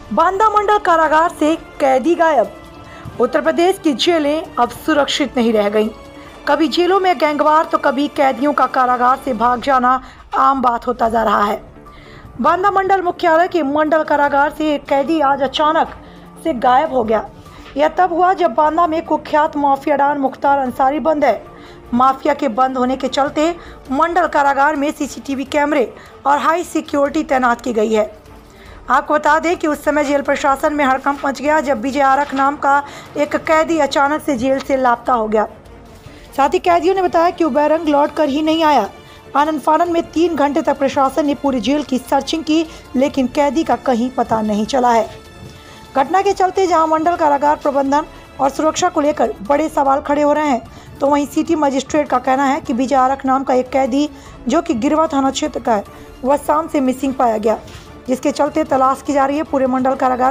बांदा मंडल कारागार से कैदी गायब। उत्तर प्रदेश की जेलें अब सुरक्षित नहीं रह गईं। कभी जेलों में गैंगवार तो कभी कैदियों का कारागार से भाग जाना आम बात होता जा रहा है। बांदा मंडल मुख्यालय के मंडल कारागार से एक कैदी आज अचानक से गायब हो गया। यह तब हुआ जब बांदा में कुख्यात माफिया डॉन मुख्तार अंसारी बंद है। माफिया के बंद होने के चलते मंडल कारागार में सीसीटीवी कैमरे और हाई सिक्योरिटी तैनात की गई है। आपको बता दें कि उस समय जेल प्रशासन में हड़कंप मच गया जब विजय आरख नाम का एक कैदी अचानक से जेल से लापता हो गया। साथ ही कैदियों ने बताया कि वो बैरंग लौट कर ही नहीं आया। आनन फानन में 3 घंटे तक प्रशासन ने पूरी जेल की सर्चिंग की, लेकिन कैदी का कहीं पता नहीं चला है। घटना के चलते जहां मंडल कारागार प्रबंधन और सुरक्षा को लेकर बड़े सवाल खड़े हो रहे हैं, तो वहीं सिटी मजिस्ट्रेट का कहना है कि विजय आरख नाम का एक कैदी जो कि गिरवा थाना क्षेत्र का है, वह शाम से मिसिंग पाया गया, जिसके चलते तलाश की जा रही है। पूरे मंडल कारागार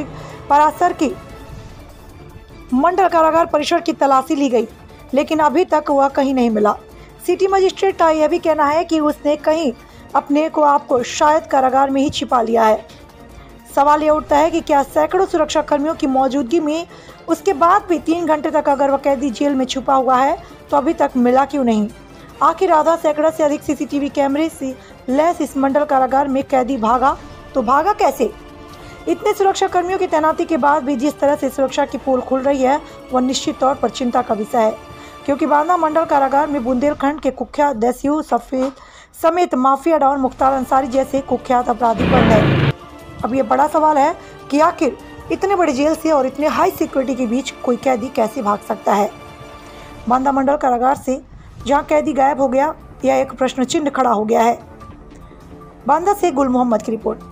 परिसर की तलाशी ली गई, लेकिन अभी तक वह कहीं नहीं मिला। सिटी मजिस्ट्रेट का यह भी कहना है कि उसने कहीं अपने को आपको शायद कारागार में ही छिपा लिया है। सवाल ये उठता है कि क्या सैकड़ों सुरक्षा कर्मियों की मौजूदगी में उसके बाद भी 3 घंटे तक अगर वह कैदी जेल में छुपा हुआ है तो अभी तक मिला क्यों नहीं? आखिर आधा सैकड़ा से अधिक सीसीटीवी कैमरे से लैस इस मंडल कारागार में कैदी भागा तो भागा कैसे? इतने सुरक्षा कर्मियों की तैनाती के बाद भी जिस तरह से सुरक्षा की पोल खुल रही है वह निश्चित तौर पर चिंता का विषय है, क्योंकि बांदा मंडल कारागार में बुंदेलखंड के कुख्यात दस्यु सफेद समेत माफिया डॉन मुख्तार अंसारी जैसे कुख्यात अपराधी बंद है। अब ये बड़ा सवाल है कि आखिर इतने बड़े जेल से और इतने हाई सिक्योरिटी के बीच कोई कैदी कैसे भाग सकता है? बांदा मंडल कारागार से जहां कैदी गायब हो गया, यह एक प्रश्न चिन्ह खड़ा हो गया है। बांदा से गुल मोहम्मद की रिपोर्ट।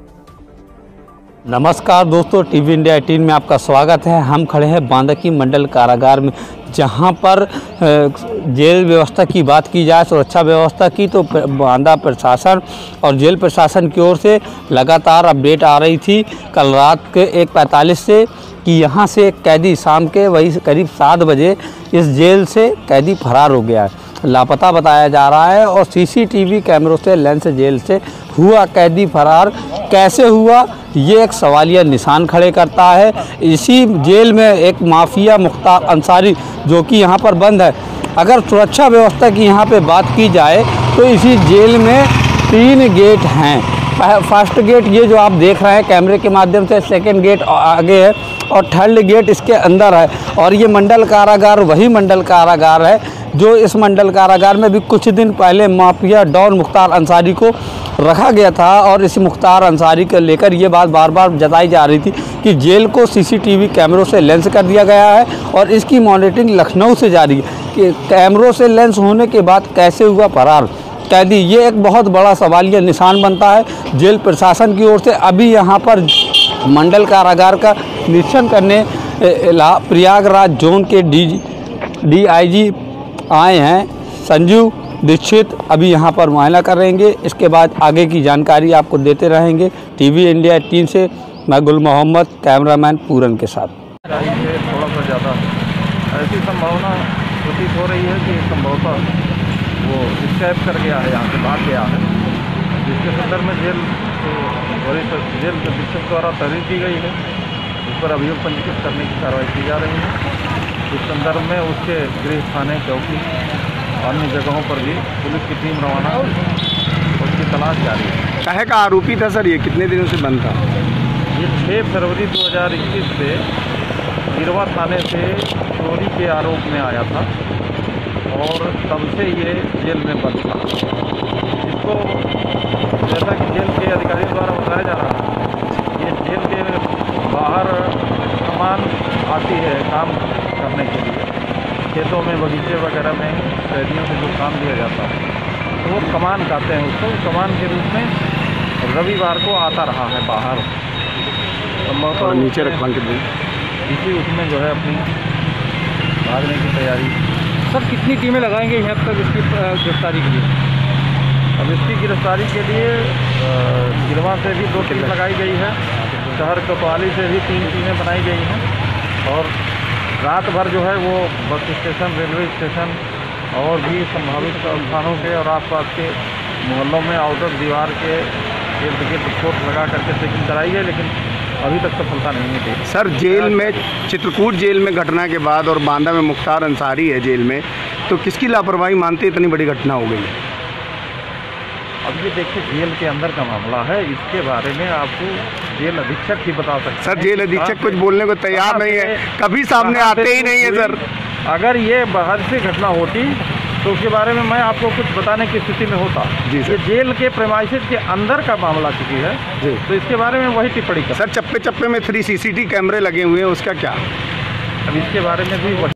नमस्कार दोस्तों, टीवी इंडिया 18 में आपका स्वागत है। हम खड़े हैं बांदा की मंडल कारागार में, जहां पर जेल व्यवस्था की बात की जाए, सुरक्षा व्यवस्था की, तो बांदा प्रशासन और जेल प्रशासन की ओर से लगातार अपडेट आ रही थी कल रात के 1:45 से कि यहां से एक कैदी शाम के वही करीब 7 बजे इस जेल से कैदी फरार हो गया है, लापता बताया जा रहा है। और सीसीटीवी कैमरों से लेंस जेल से हुआ कैदी फरार कैसे हुआ, ये एक सवालिया निशान खड़े करता है। इसी जेल में एक माफिया मुख्तार अंसारी जो कि यहाँ पर बंद है। अगर सुरक्षा व्यवस्था की यहाँ पे बात की जाए तो इसी जेल में 3 गेट हैं। फर्स्ट गेट ये जो आप देख रहे हैं कैमरे के माध्यम से, सेकंड गेट आगे है और थर्ड गेट इसके अंदर है। और ये मंडल कारागार वही मंडल कारागार है जो इस मंडल कारागार में भी कुछ दिन पहले माफिया डॉन मुख्तार अंसारी को रखा गया था। और इस मुख्तार अंसारी को लेकर ये बात बार बार जताई जा रही थी कि जेल को सीसीटीवी कैमरों से लेंस कर दिया गया है और इसकी मॉनिटरिंग लखनऊ से जारी है कि कैमरों से लेंस होने के बाद कैसे हुआ फरार कैदी। ये एक बहुत बड़ा सवालिया निशान बनता है। जेल प्रशासन की ओर से अभी यहाँ पर मंडल कारागार का निरीक्षण करने प्रयागराज जोन के DIG आए हैं, संजीव दीक्षित, अभी यहाँ पर मुआयना करेंगे। इसके बाद आगे की जानकारी आपको देते रहेंगे। टीवी इंडिया 18 से मैं गुल मोहम्मद, कैमरामैन पूरन के साथ। थोड़ा सा ज़्यादा ऐसी संभावना प्रतीत हो रही है कि संभवतः वो स्कैप कर गया है, यहाँ से भाग गया है, जिसके संदर्भ में जेल के अधीक्षक द्वारा तहरीर की गई है। उस पर अभियोग पंजीकृत करने की कार्रवाई की जा रही है। इस संदर्भ में उसके गृह थाने, चौकी, अन्य जगहों पर भी पुलिस की टीम रवाना, उसकी तलाश जारी है। काहे का आरोपी था सर? ये कितने दिनों से बंद था? ये 6 फरवरी 2021 से गिरवा थाने से चोरी के आरोप में आया था और तब से ये जेल में बंद था। इसको जैसा कि जेल के अधिकारियों द्वारा बताया जा रहा है, ये जेल के बाहर सामान आती है काम करने के लिए, खेतों में, बगीचे वगैरह में कैदियों को जो काम दिया जाता है तो वो कमान कहते हैं उसको। कमान के रूप में रविवार को आता रहा है बाहर, और नीचे रखवा के इसी उसमें जो है अपनी भागने की तैयारी। सर कितनी टीमें लगाएंगे यहाँ तक इसकी गिरफ्तारी के लिए? अब इसकी गिरफ्तारी के लिए गिरवा से भी 2 टीम लगाई गई है, शहर कोतवाली से भी 3 टीमें बनाई गई हैं और रात भर जो है वो बस स्टेशन, रेलवे स्टेशन और भी संभावित स्थानों के और आसपास के मोहल्लों में आउटर दीवार के इर्द गिर्द फोर्स लगा करके चेकिंग कराई है, लेकिन अभी तक सफलता नहीं मिली। सर जेल में, चित्रकूट जेल में घटना के बाद और बांदा में मुख्तार अंसारी है जेल में, तो किसकी लापरवाही मानते इतनी बड़ी घटना हो गई? अब ये देखिए जेल के अंदर का मामला है, इसके बारे में आपको जेल अधीक्षक ही बता सकते हैं। सर जेल अधीक्षक कुछ बोलने को तैयार नहीं है, कभी सामने आते ही नहीं है सर। अगर ये बाहर से घटना होती तो उसके बारे में मैं आपको कुछ बताने की स्थिति में होता। जी सर। ये जेल के प्रेमाइसेस के अंदर का मामला चुकी है जी, तो इसके बारे में वही टिप्पणी कर। सर चप्पे चप्पे में 3 CCTV कैमरे लगे हुए हैं, उसका क्या? अब इसके बारे में भी